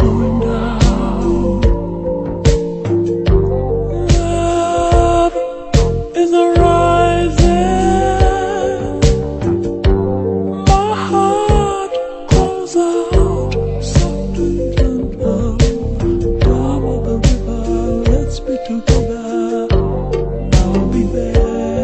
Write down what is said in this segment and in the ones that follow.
going down. Love is arising. My heart calls out soft and gentle. Down by the river, let's be together. I'll be there.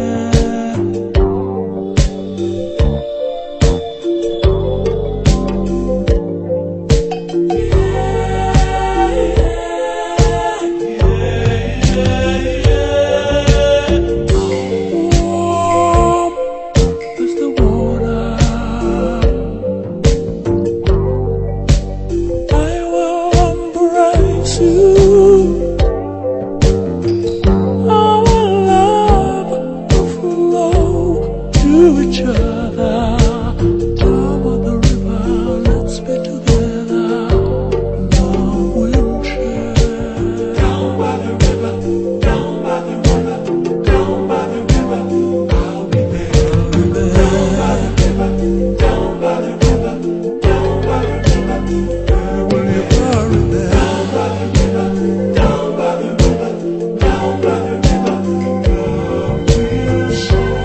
Each other down by the river, let's be together. Love will share. Down by the river, down by the river, down by the river, I'll be there. Down by the river, down by the river, down by the river, where will you bury there? Down by the river, down by the river, down by the river, love will share.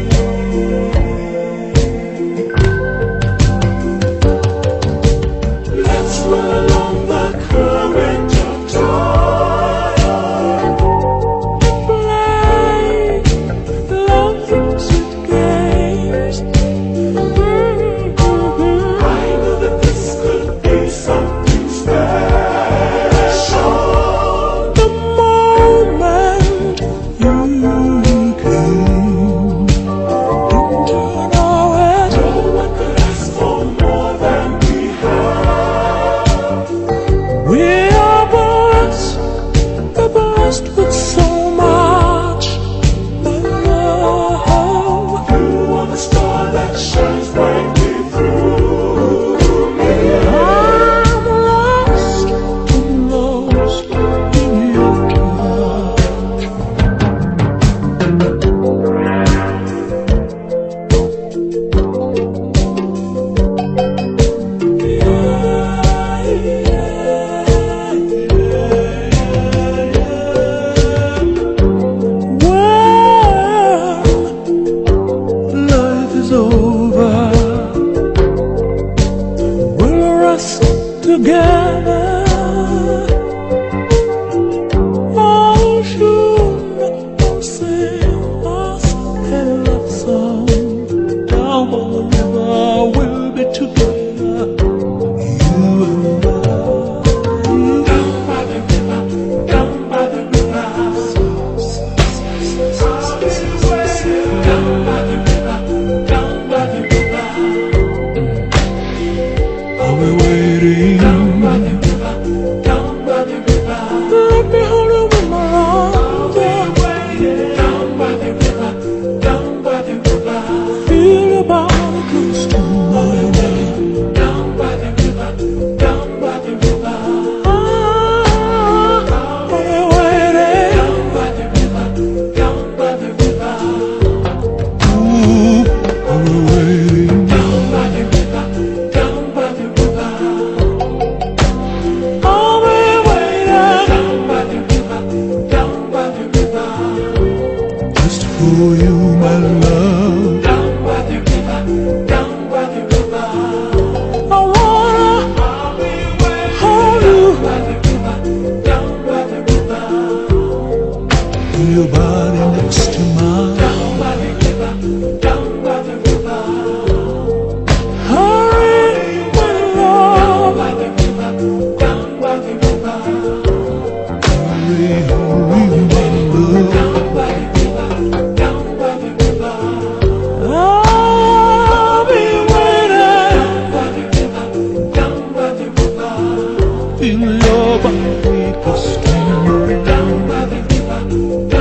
Along the current of time, play loving sweet games. I know that this could be something special. The moment you came into nowhere, no one could ask for more than we had. We are blessed with so much love. You are the star that shines brightly through me. I'm lost in your touch. Over, we'll rest together. I'll shoot, I'll sing us a love song. Down by the river, we'll be together, you and I. Down by the river, down by the river. Down by the river, down by the river. I'll be waiting. Down by the river, down by the river. Let me hold you in my arms. I'll be waiting. Down by the river, down by the river. Feel your body close to mine. Down by the river, down by the river. I'll be waiting. Down by the river, down by the river. Ooh, I'll be waiting. Down by the river, down by the river. I'll be waiting. Down by the river, down by the river. Just for you, my love. Down by the river, down by the river. I wanna hold you. Down by the river, down by the river. Feel your body next to mine. Down by the river, down by the river. Hurry, my love. Down by the river, down by the river. Hurry, hurry, my love. Down by the river, down by the river. I'll be waiting. Down by the river, down by the river. Feel your body close to mine. Down by the river.